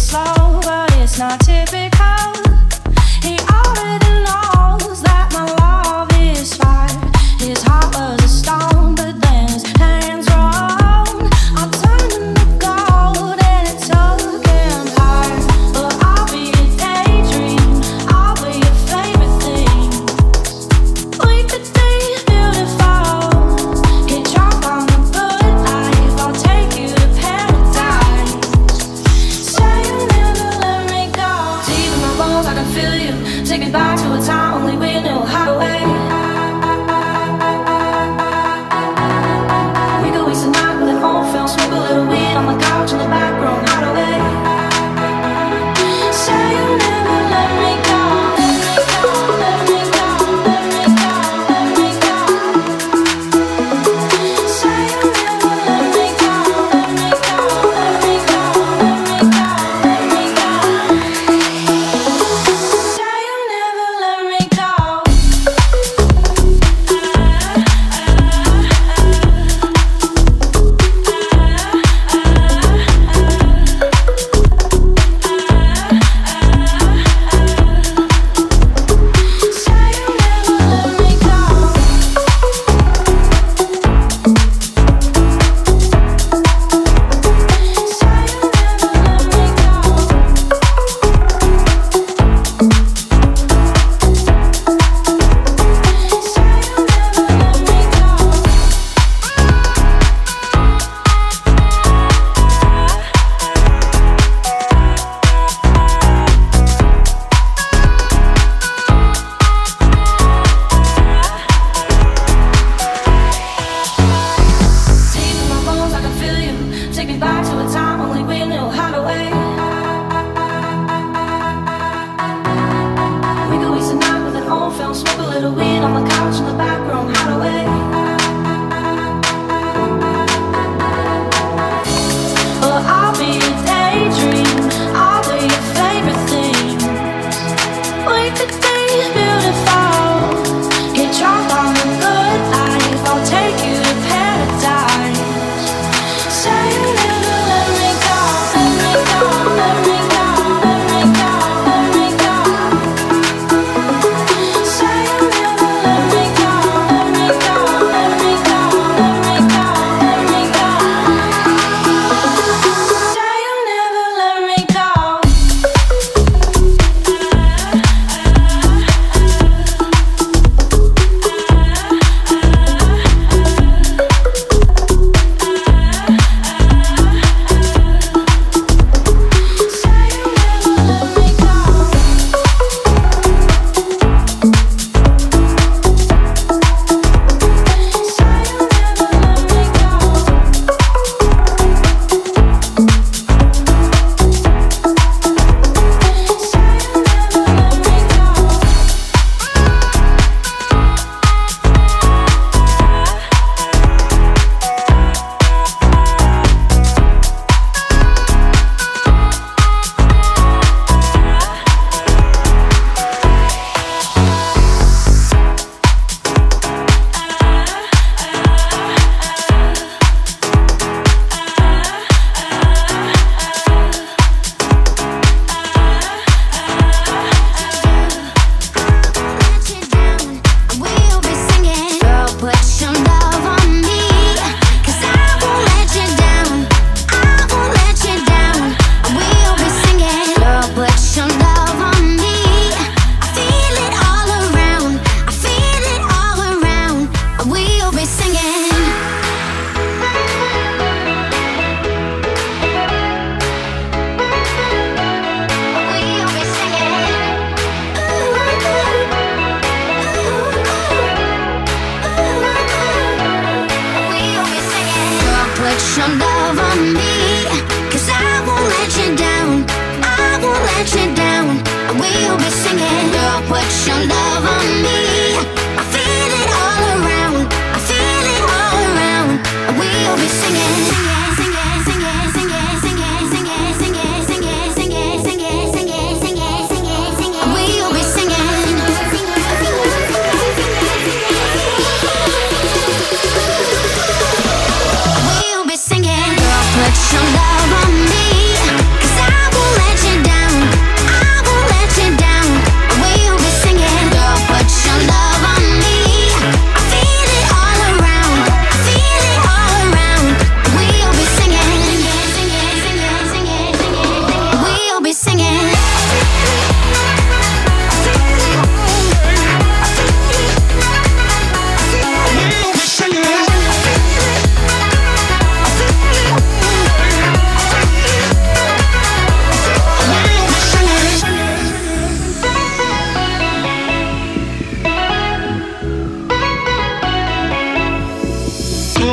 slow, but it's not typical. He already knows that my love is fire. His heart was a stone, but then his hands were on. I turned him to gold and it took him higher. But I'll be a daydream, I'll be your favorite thing. We could be beautiful, get drunk on the good life. I'll take you to paradise. Say you'll never let me go. Deep in my bones I can feel you. Take me back to a time only we knew how to wait. We could waste a night with an old film, smoke a little weed on the couch in the back room, how to wait. Say you'll never let me go. Let me go, let me go, let me go, let me go. Say you'll never let me go. Let me go, let me go, let me go, let me go. Say you'll never let me go. Deep in my bones I can feel you. Take me back to a time only we knew how to wait. We could waste a night with an old film, smoke a little weed on the couch in the back room, how to wait. Well, I'll be a daydream, I'll be your favorite thing. We could be beautiful, get drunk on the good life. I'll take you to paradise. Say you'll never let me go. Let me go, let me go, let me go, let me go. Say you'll never let me go. Let me go, let me go, let me go, let me go. Say you'll never let me go.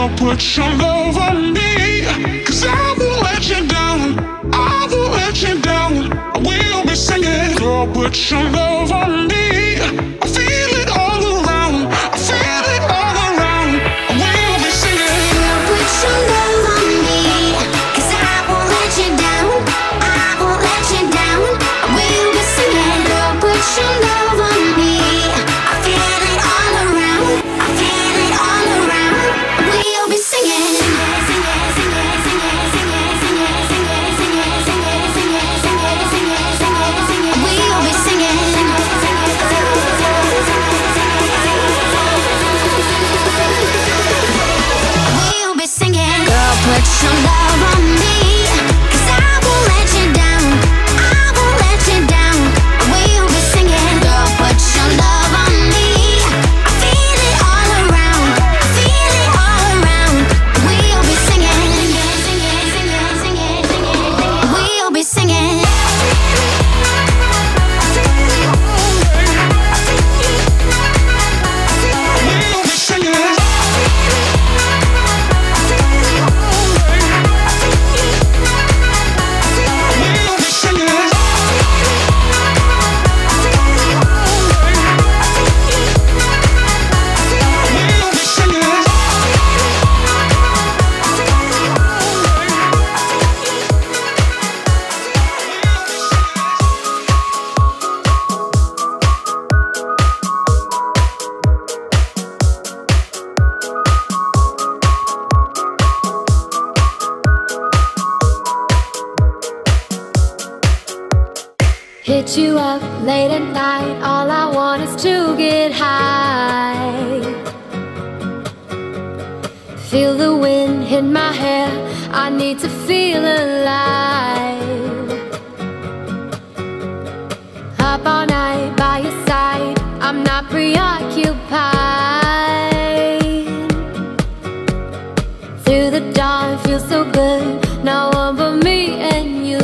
Girl, put your love on me, 'cause I won't let you down. I won't let you down. I will be singing. Girl, put your love on me. I feel it all around. I feel it all around. I will be singing. Girl, put your love on me, 'cause I won't let you down. I won't let you down. I will be singing. Girl, put your love on me. I feel it all around. I feel it all around. I will be singing. Put your love on me, 'cause I won't let you down. I won't let you down. I will be singing. Girl, put your love on me. I feel it all around. I feel it all around. We'll be singing. We'll be singing. Hit you up late at night, all I want is to get high. Feel the wind hit my hair, I need to feel alive. Up all night by your side, I'm not preoccupied. Through the dawn, feels so good, no one but me and you.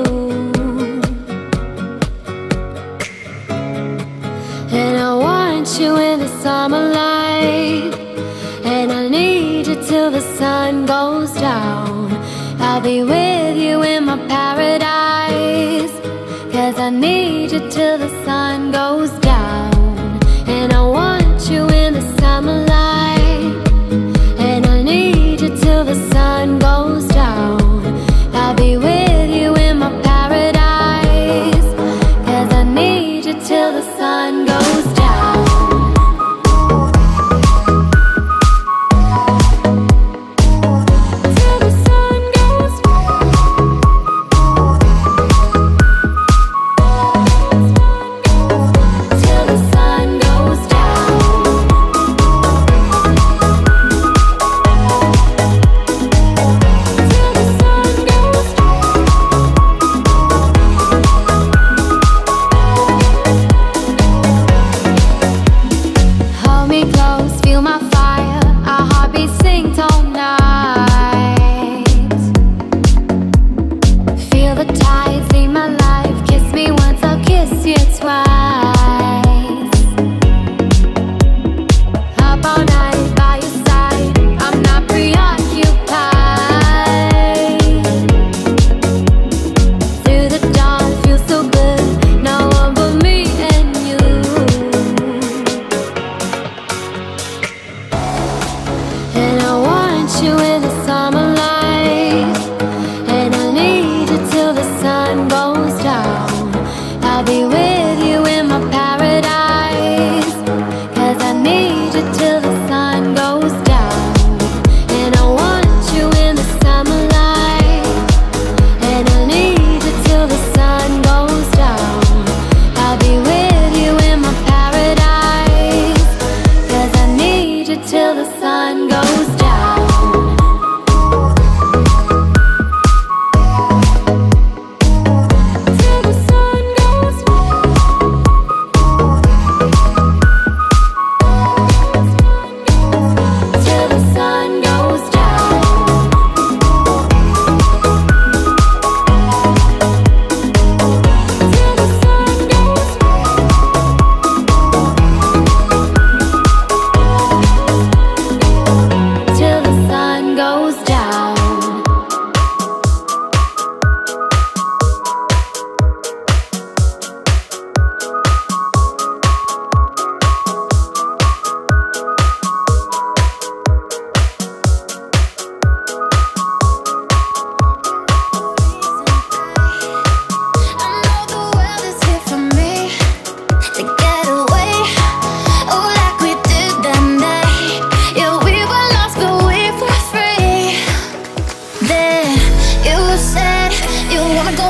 And I want you in the summer light, and I need you till the sun goes down. I'll be with you in my paradise, 'cause I need you till the sun goes down. And I want you in the summer light, and I need you till the sun goes down. I'll be with you in my paradise, 'cause I need you till the sun goes down. Till the sun goes down. Till the sun goes down. Till the sun goes down. Hold me close, feel my fire, our heartbeats synced all night. Feel the tides lead my life, kiss me once, I'll kiss you twice. Up all night by your side, I'm not preoccupied. Through the dawn, feels so good, no one but me and you. And I want you in the summer light, and I need you till the sun goes down. I'll be with you in my paradise, 'cause I need you till the sun goes down. And I want you in the summer light, and I need you till the sun goes down. I'll be with you in my paradise, 'cause I need you till the sun goes down.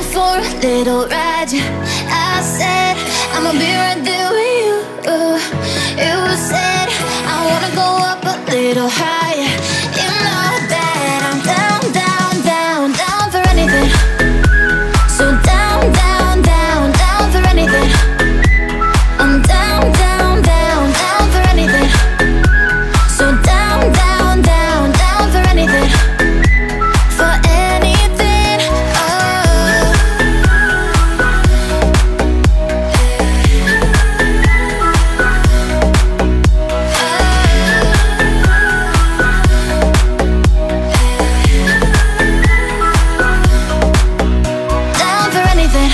for a little ride. I said I'ma be right there with you. You said I wanna go up a little higher. You know that I'm down, down, down, down for anything. So down, down, down, down for anything. I'm down, down, down, down for anything. So down, down, down, down for anything. For anything, oh. Down for anything.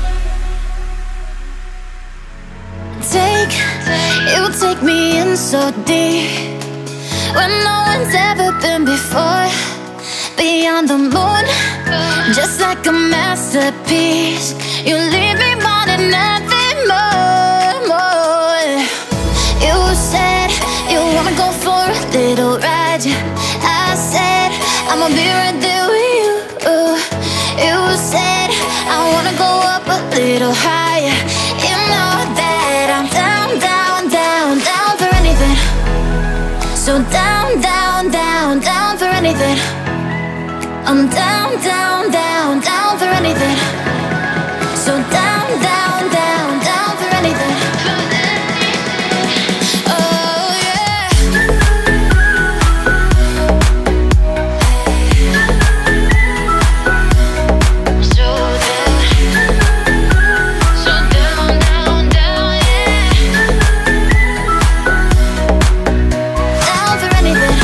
It will take me in so deep where no one's ever been before. Beyond the moon, just like a masterpiece. You leave me wanting nothing more, more. You said you wanna go for a little ride. I said I'ma be right there with you. You said I wanna go up a little higher. You know that I'm down, down, down, down for anything. So down, down, down, down for anything. I'm down, down, down, down for anything. So down, down, down, down for anything. Oh yeah. So down, down, down, yeah. Down for anything.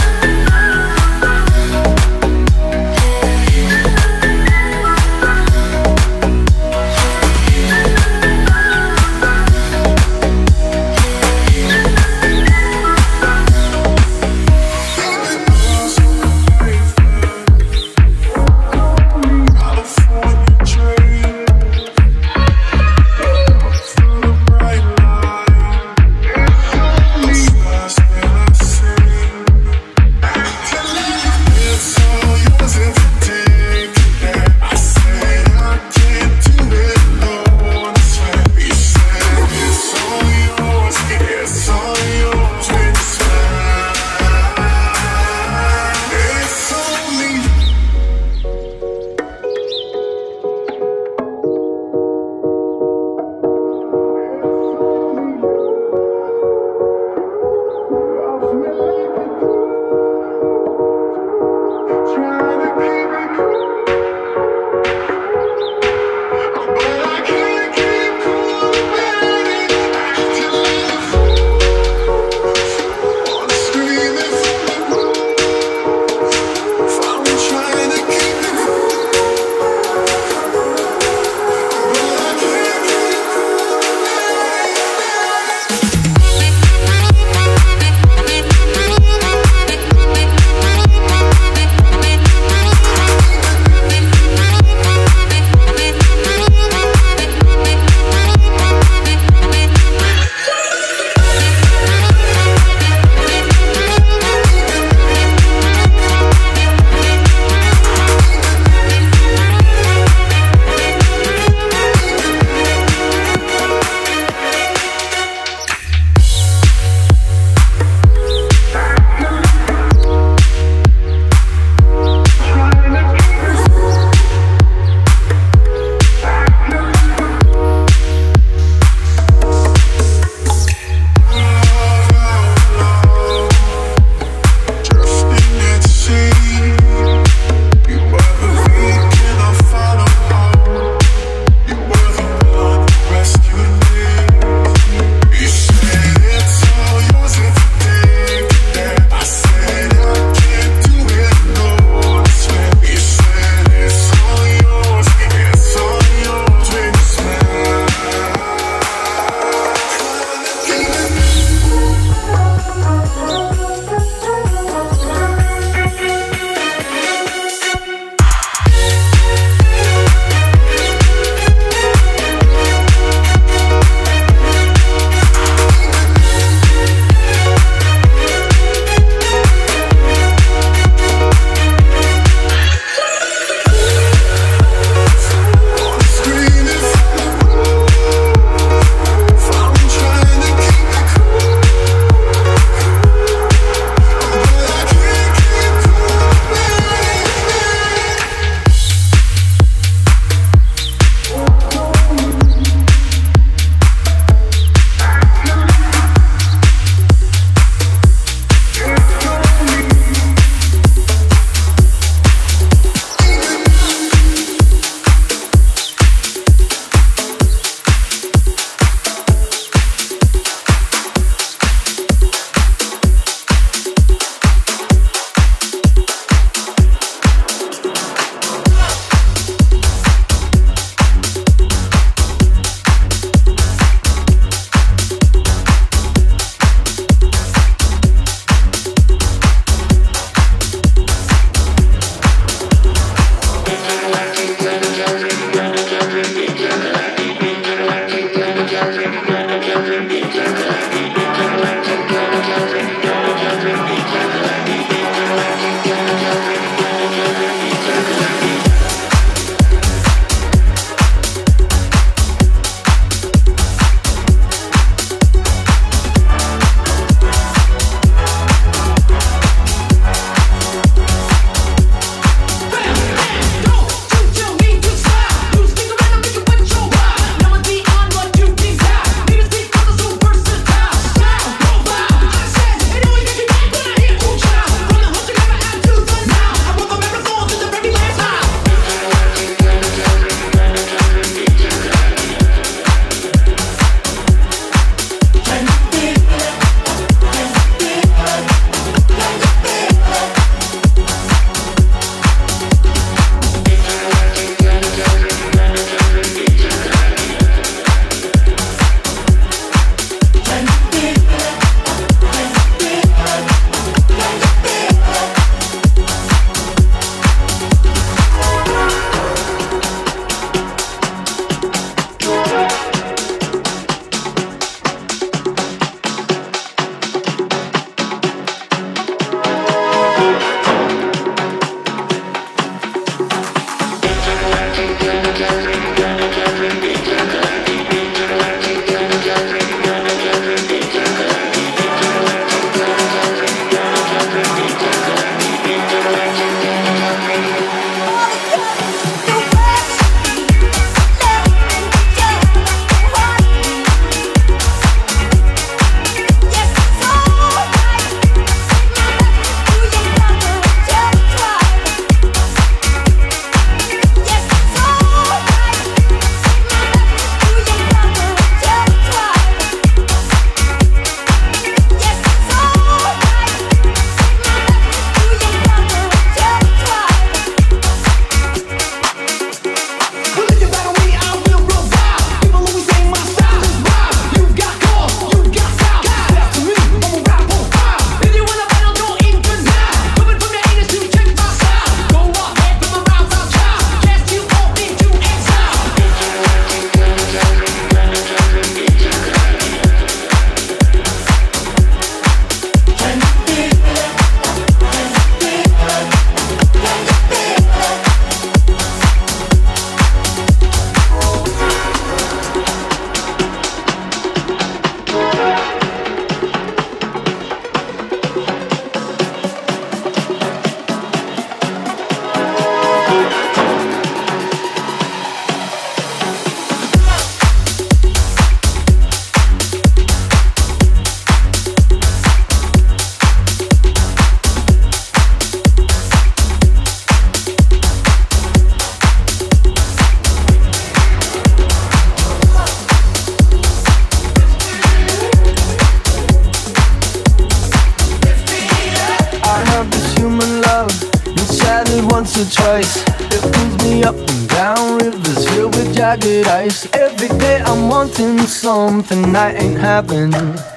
had it once or twice. It pulls me up and down rivers filled with jagged ice. Every day I'm wanting something I ain't having.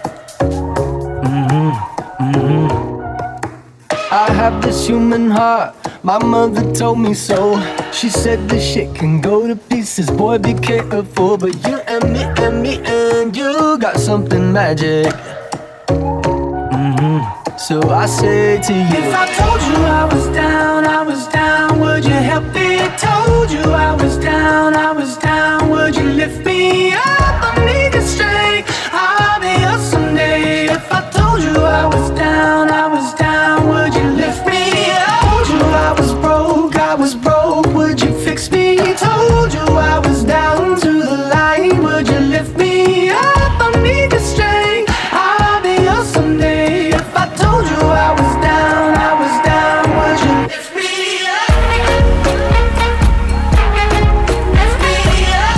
I have this human heart, my mother told me so. She said this shit can go to pieces, boy be careful. But you and me and me and you got something magic. So I say to you, if I told you I was down, would you help me? Told you I was down, would you lift me up? I need your strength, I'll be up someday. If I told you I was down, would you lift me up? Told you I was broke, would you fix me? Told you I was down to the line, would you lift me up? I need your strength, I'll be up someday. If I told you I was down, would you lift me up? Lift me up.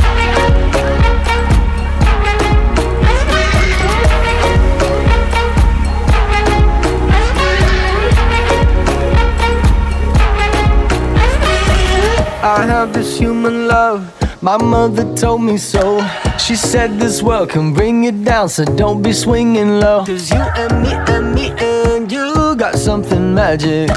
I have this human love, my mother told me so. She said this world can bring you down, so don't be swinging low. Cause you and me and me and you got something magic.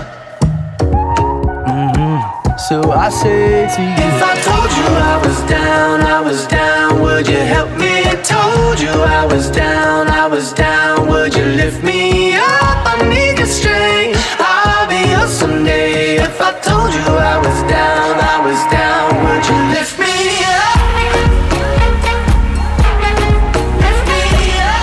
So I say to you, if I told you I was down, would you help me? Told you I was down, would you lift me up? I need your strength, I'll be up someday. If I told you I was down, would you lift me up? Lift me up.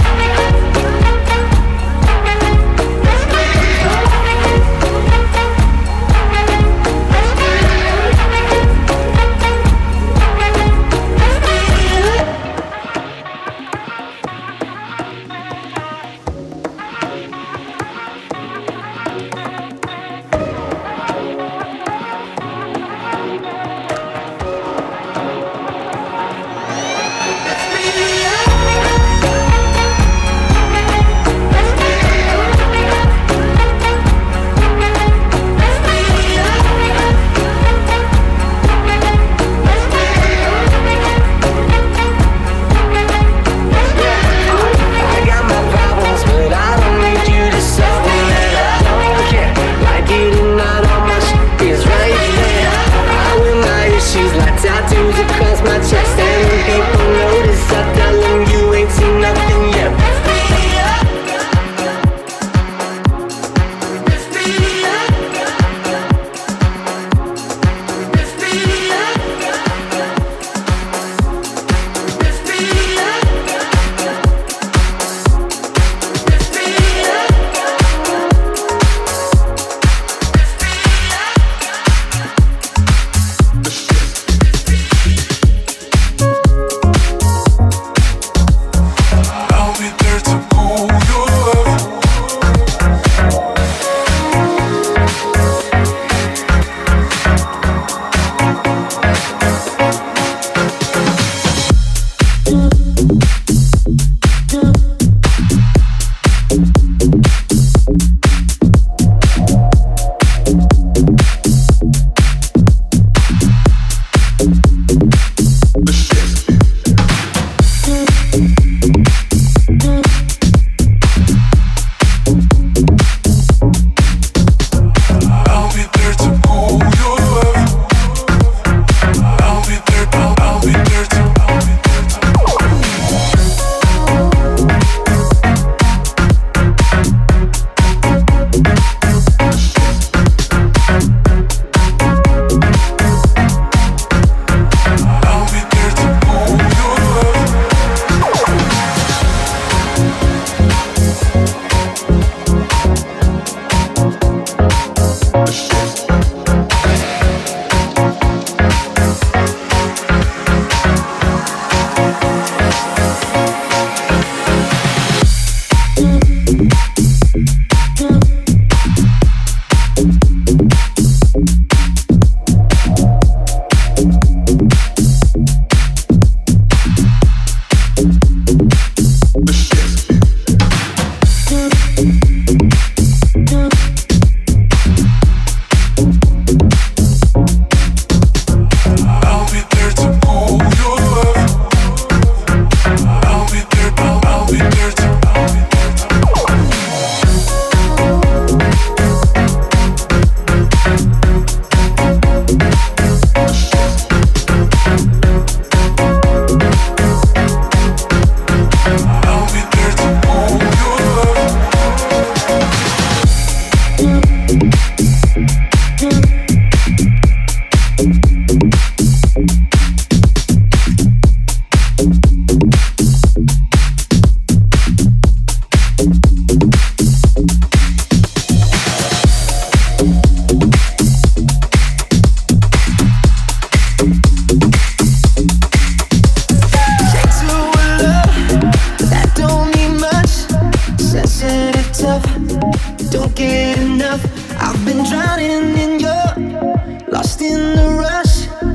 lost in the rush,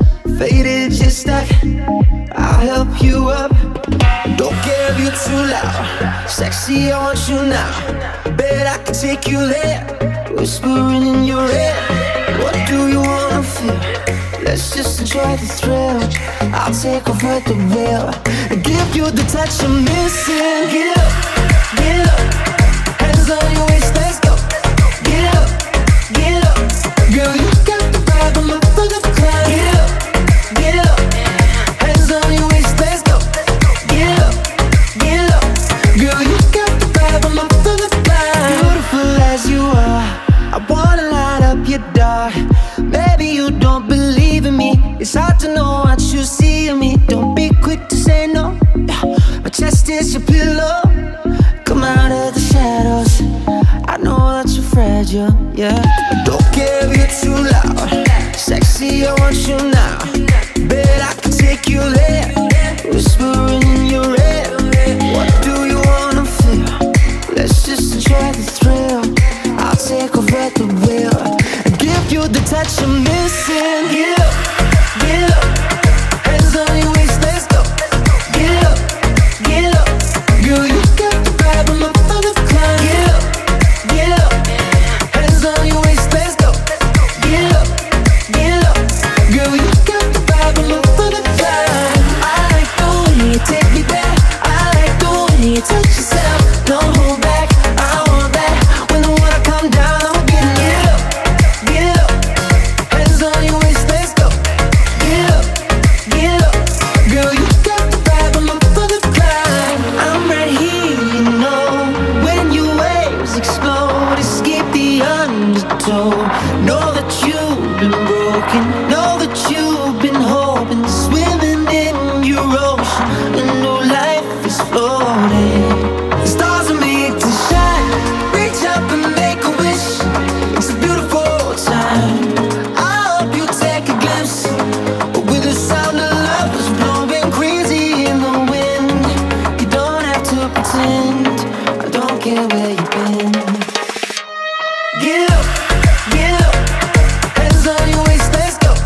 faded just stuck. I'll help you up. Don't care if you're too loud. Sexy, I want you now. Bet I can take you there. Whispering in your ear. What do you wanna feel? Let's just enjoy the thrill. I'll take over the wheel and give you the touch I'm missing. Get up, get up. Hands on your waist, let's go. Get up, get up. Girl, you got the vibe, I'm up for the climb. Get up, get up. Hands on your waist, let's go. Get up, get up. Girl, you got the vibe, I'm up for the climb. Beautiful as you are, I wanna light up your dark. Maybe you don't believe in me. It's hard to know what you see in me. Don't be quick to say no. My chest is your pillow. Come out of the shadows. I know that you're fragile, yeah. Don't care if you're too loud. Sexy, I want you now. Bet I can take you there. Whispering in your ear. What do you wanna feel? Let's just enjoy the thrill. I'll take over the wheel and give you the touch I'm missing. Get up, get up. Hands on your waist, let's go. Get up, get up. Girl, you got the vibe, I'm up for the climb. Get up, get up. Hands on your waist, let's go. Get up, get up. Girl, you got the vibe, I'm up for the climb. I like the way you take me back. I like the way you touch yourself. Don't hold back, I want that. When the water come down, I'm getting it up, get up. Hands on your waist, let's go. Get up, get up. Girl, you got the vibe, I'm up for the climb. I'm right here, you know. When your waves explode, escape the undertow. Know that you've been broken. Know that you've been hoping. Swimming in your ocean. A new life is floating. The stars are made to shine. Reach up and make a wish. It's a beautiful time. I hope you take a glimpse. With the sound of love was blowing crazy in the wind. You don't have to pretend. I don't care where you've been. Get up, get up. Hands on your waist, let's go.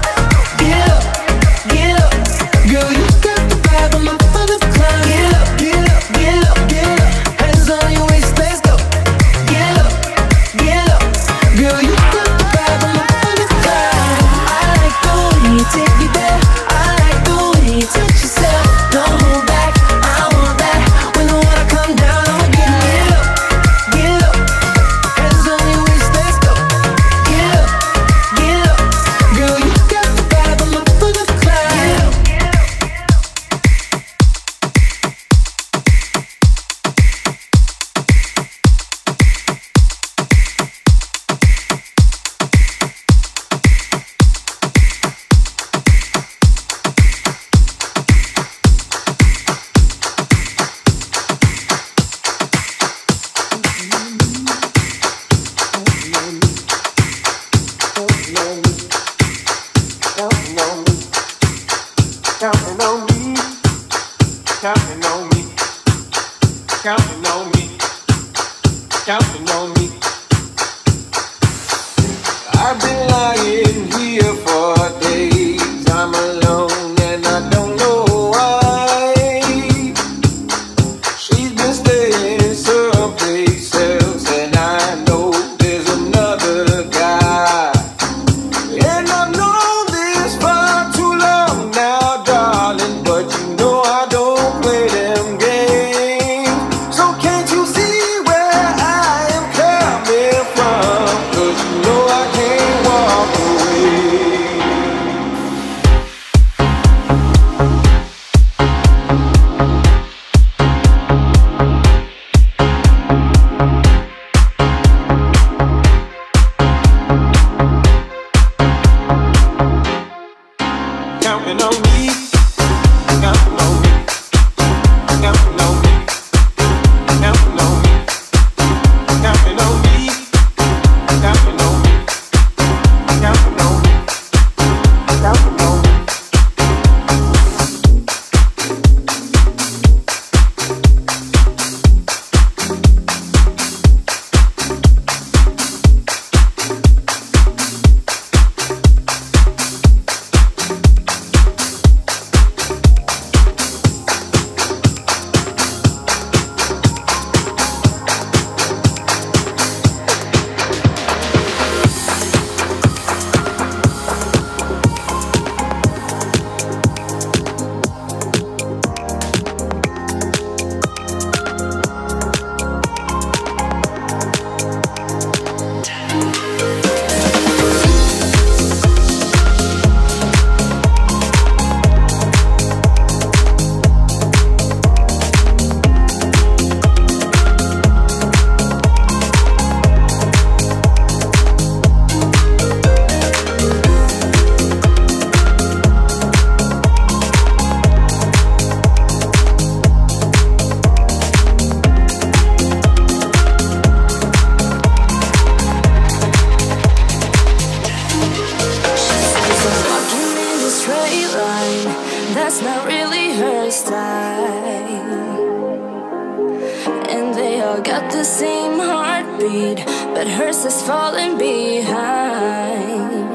it's not really her style. And they all got the same heartbeat, but hers is falling behind.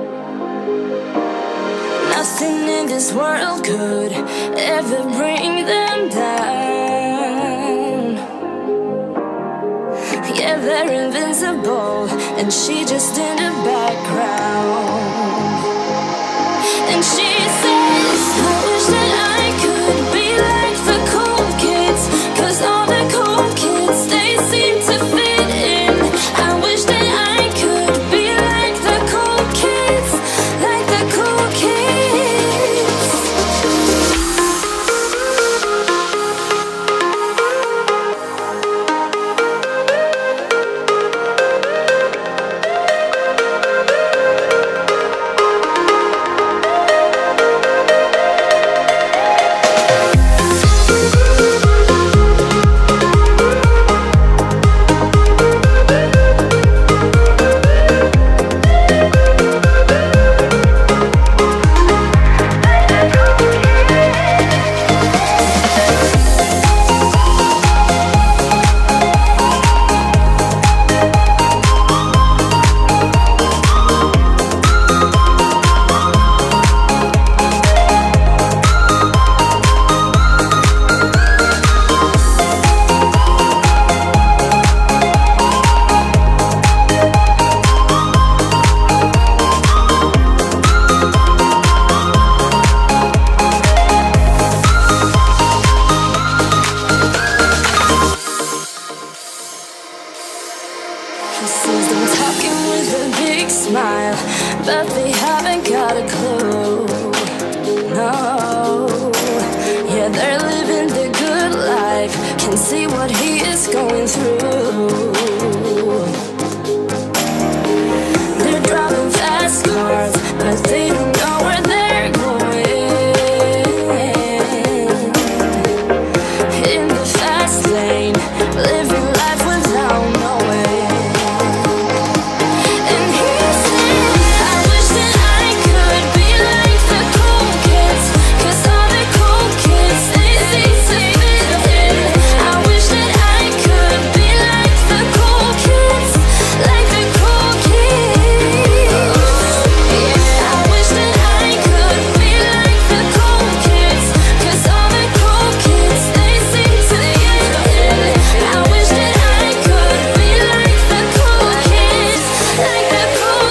Nothing in this world could ever bring them down. Yeah, they're invincible, and she just in the background. And she says, I wish that I could be like the cool kids, 'cause all the cool kids, they seem to fit in. I wish that I could be like the cool kids, like the cool kids. He sees them talking with a big smile, but they haven't got a clue. No, yeah, they're living the good life, can see what he is going through. They're driving fast cars, but they don't know where they're going. In the fast lane, living life without knowing. And he said, I wish that I could be like the cool kids, 'cause all the cool kids, they seem to fit in. I wish that I could be like the cool kids, like the cool kids. Yeah, I wish that I could be like the cool kids, 'cause all the cool kids, they seem to fit in. I wish that I could be like the cool kids, like the cool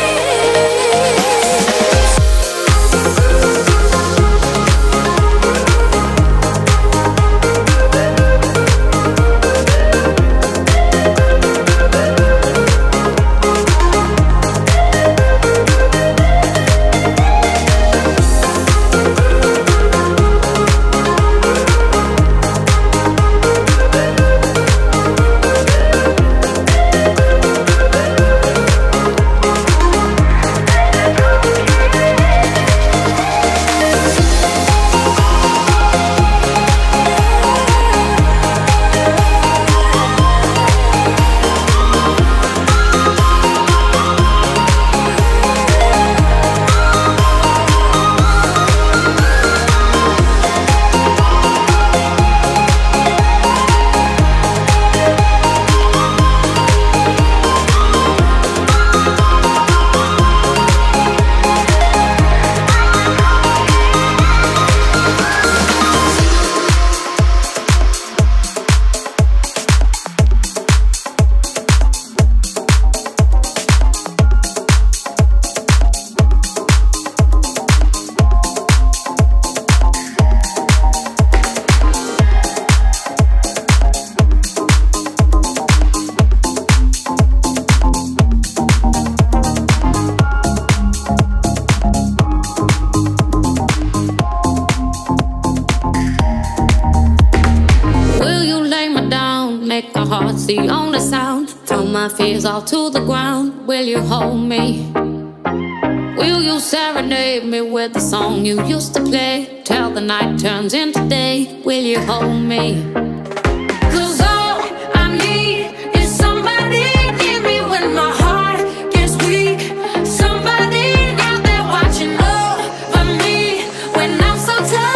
the only sound. Throw my fears all to the ground. Will you hold me? Will you serenade me with the song you used to play till the night turns into day? Will you hold me? 'Cause all I need is somebody give me when my heart gets weak. Somebody out there watching over me when I'm so tired.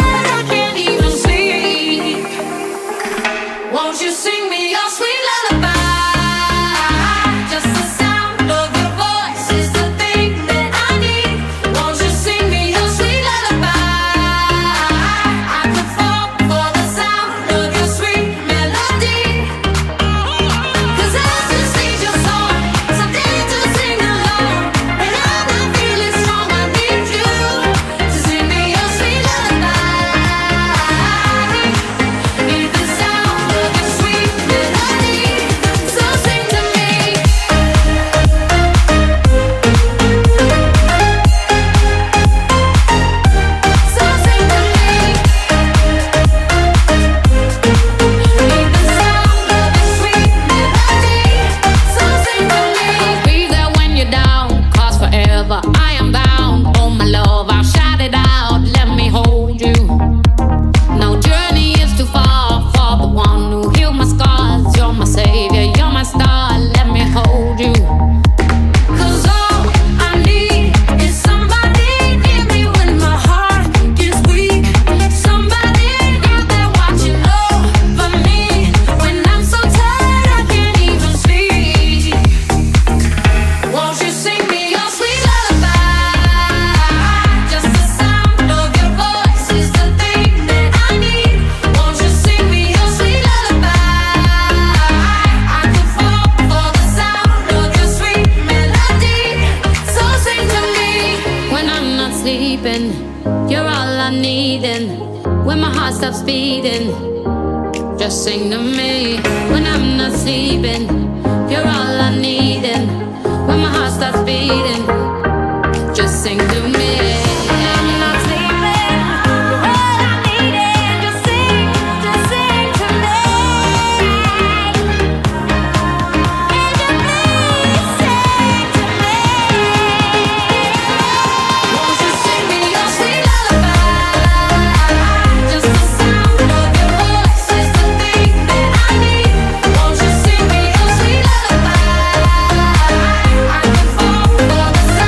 sleeping, you're all I need. And when my heart stops beating, just sing to me. When I'm not sleeping, you're all I need. And when my heart stops beating, just sing to me. When I'm not sleeping, you're all I need. And just sing to me. And you please sing to me. Won't you sing me your sweet lullaby? Just the sound of your voice is the thing that I need. Won't you sing me your sweet lullaby? I can fall for the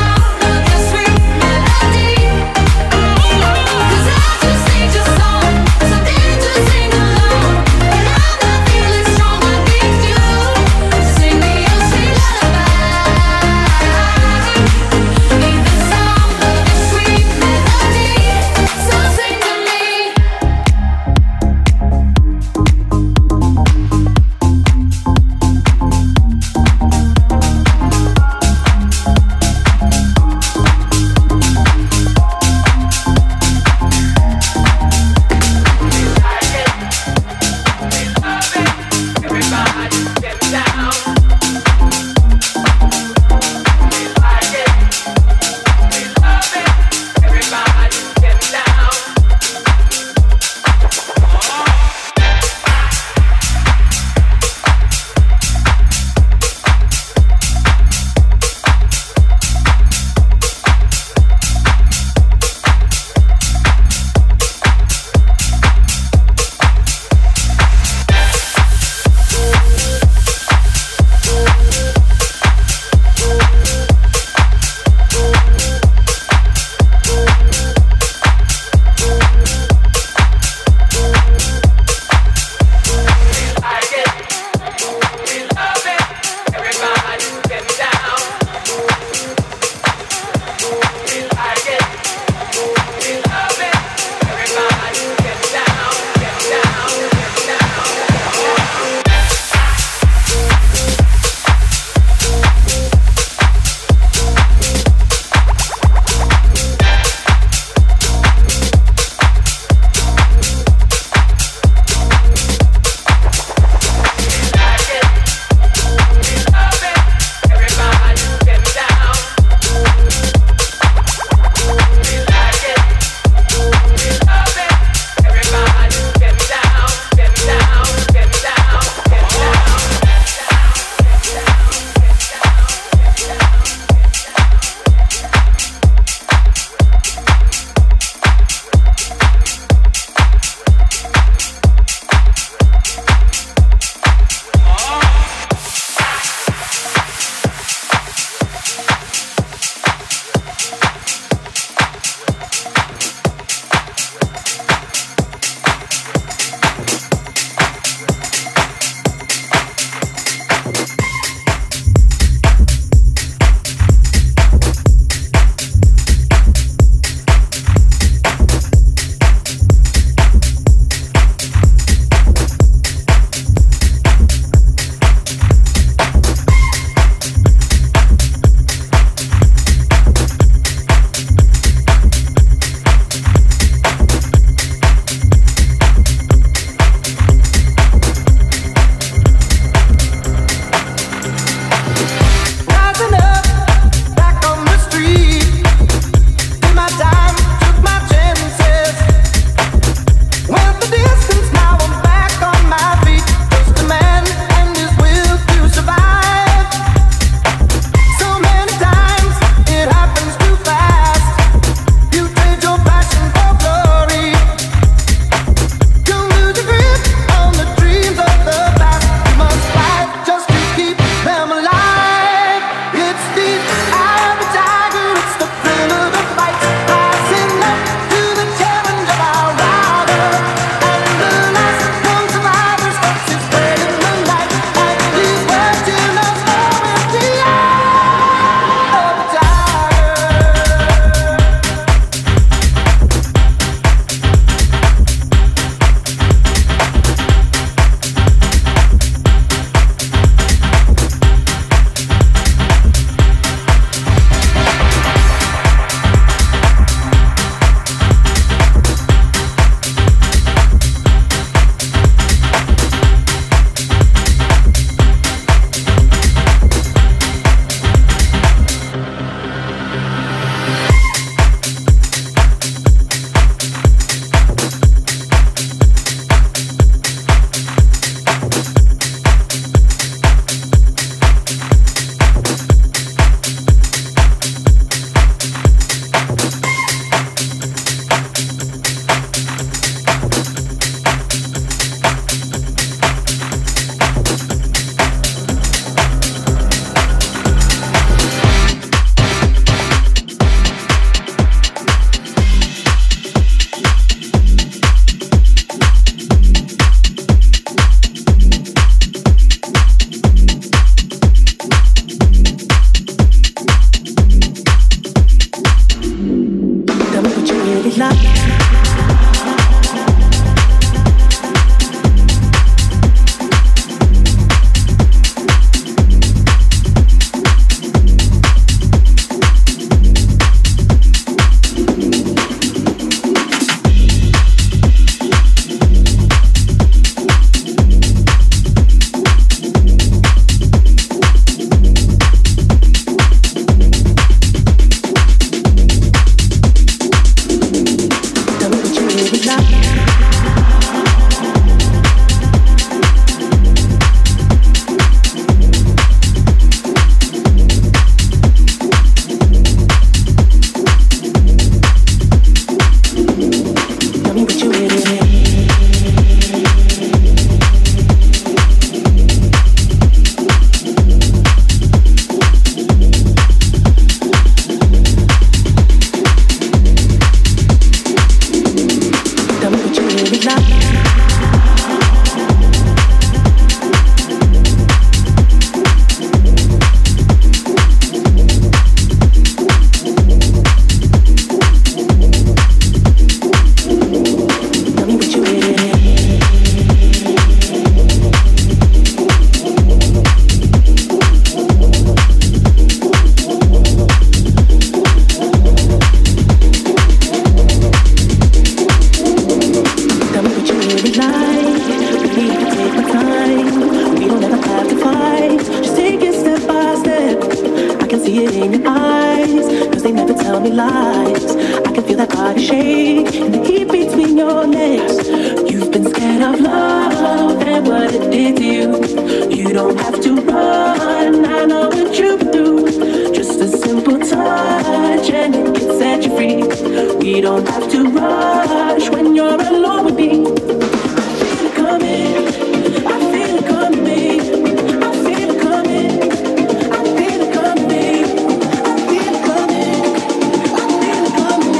eyes. I can feel that body shake and the heat between your legs. You've been scared of love and what it did to you. You don't have to run, I know what you've been through. Just a simple touch and it can set you free. We don't have to rush when you're alone with me. I feel it coming, I feel it coming, babe. I feel it coming, I feel it coming, babe. I feel it coming, I feel it coming.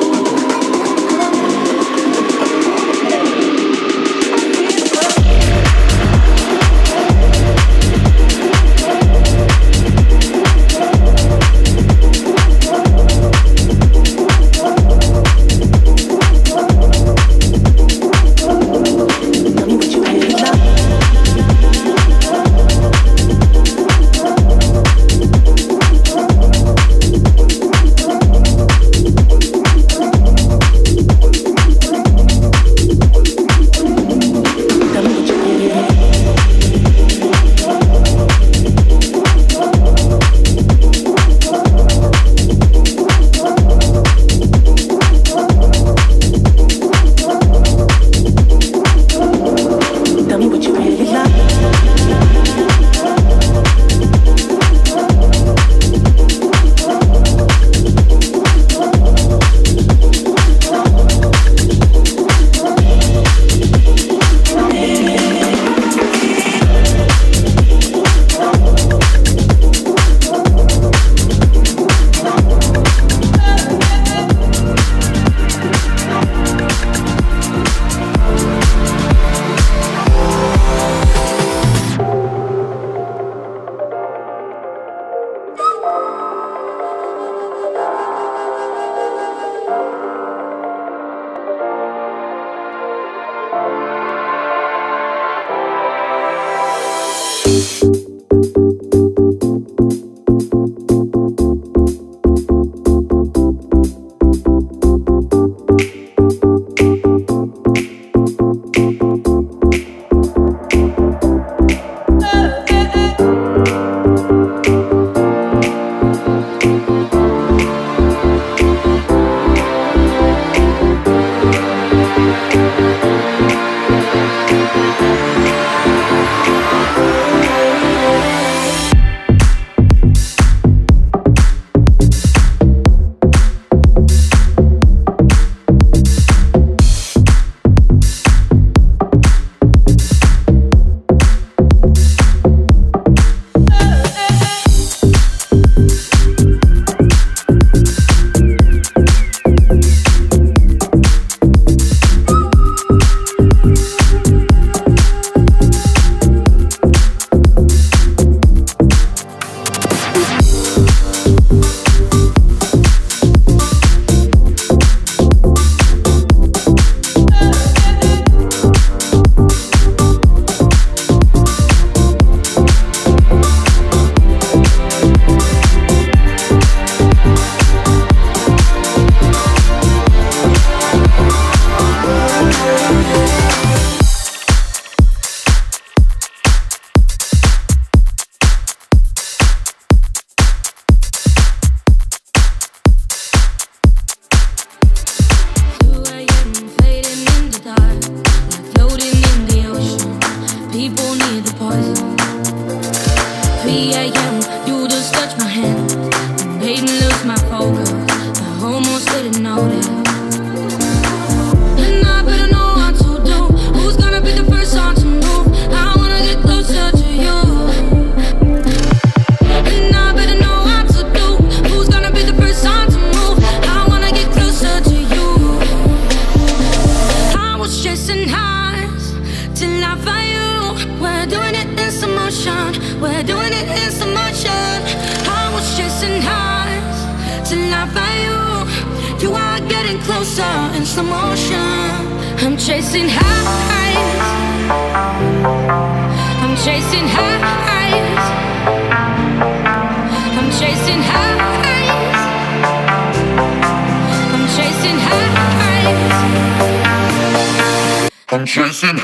I'm chasing.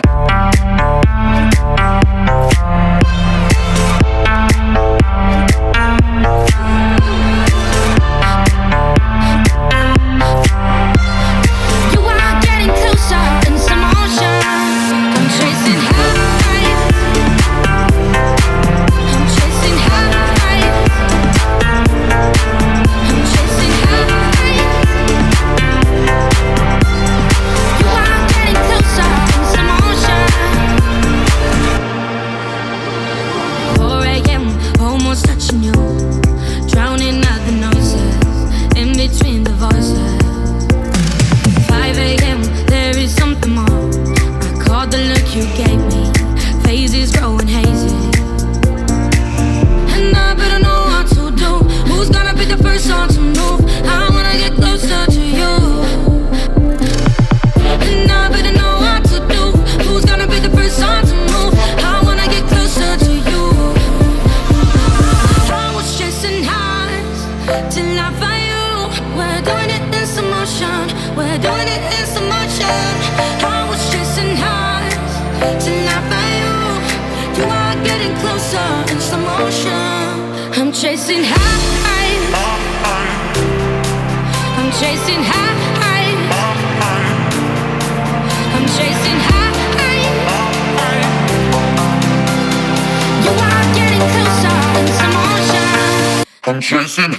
voices. 5 a.m. there is something more. I caught the look you gave me. Phases growing hazy, and I better know what to do. Who's gonna be the first one to move? I wanna get closer to you, and I better know what to do. Who's gonna be the first one to move? I wanna get closer to you. I was chasing highs till I find you. We're doing it in slow motion. We're doing it in slow motion. I was chasing highs till I find you. You are getting closer in slow motion. I'm chasing highs. I'm chasing highs. I'm chasing highs. You are getting closer in slow motion. I'm chasing.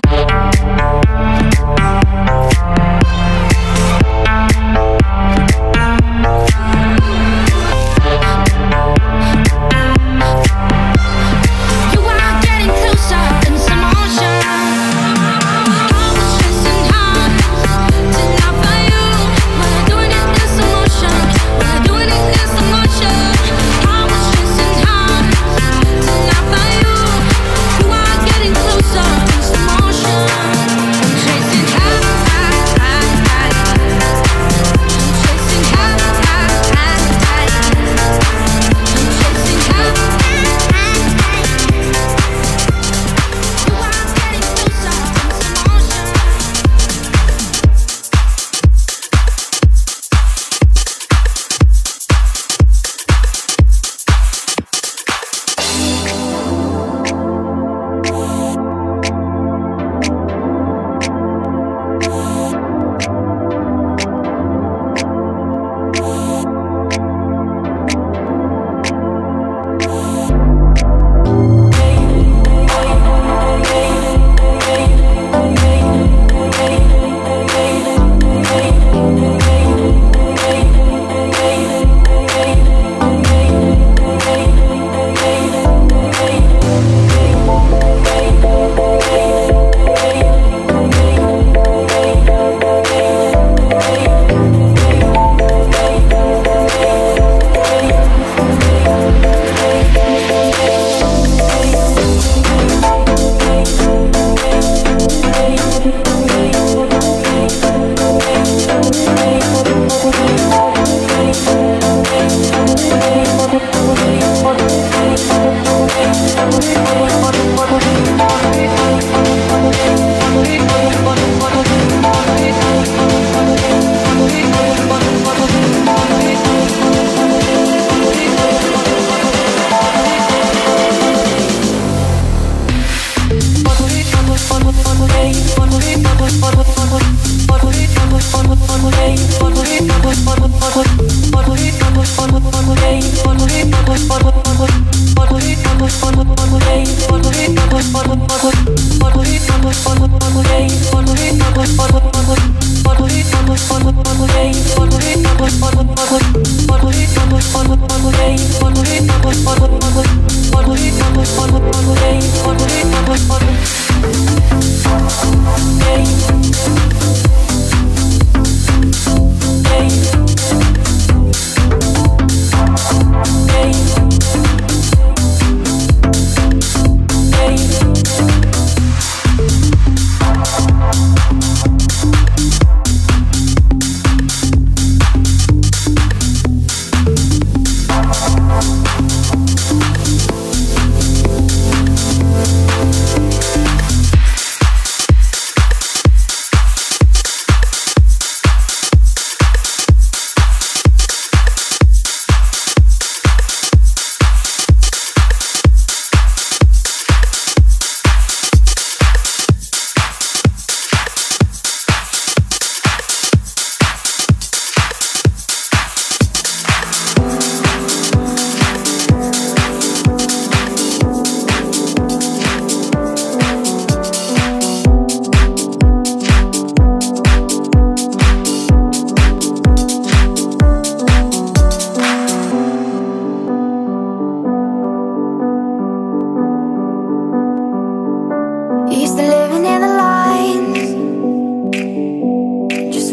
Motion.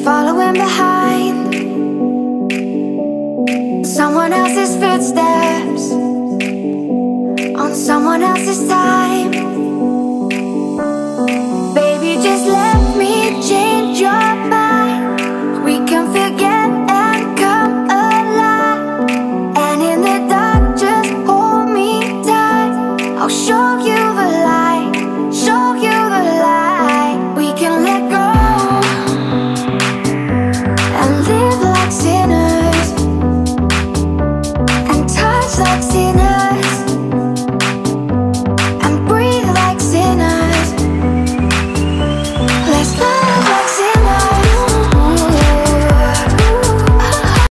following behind someone else's footsteps on someone else's time.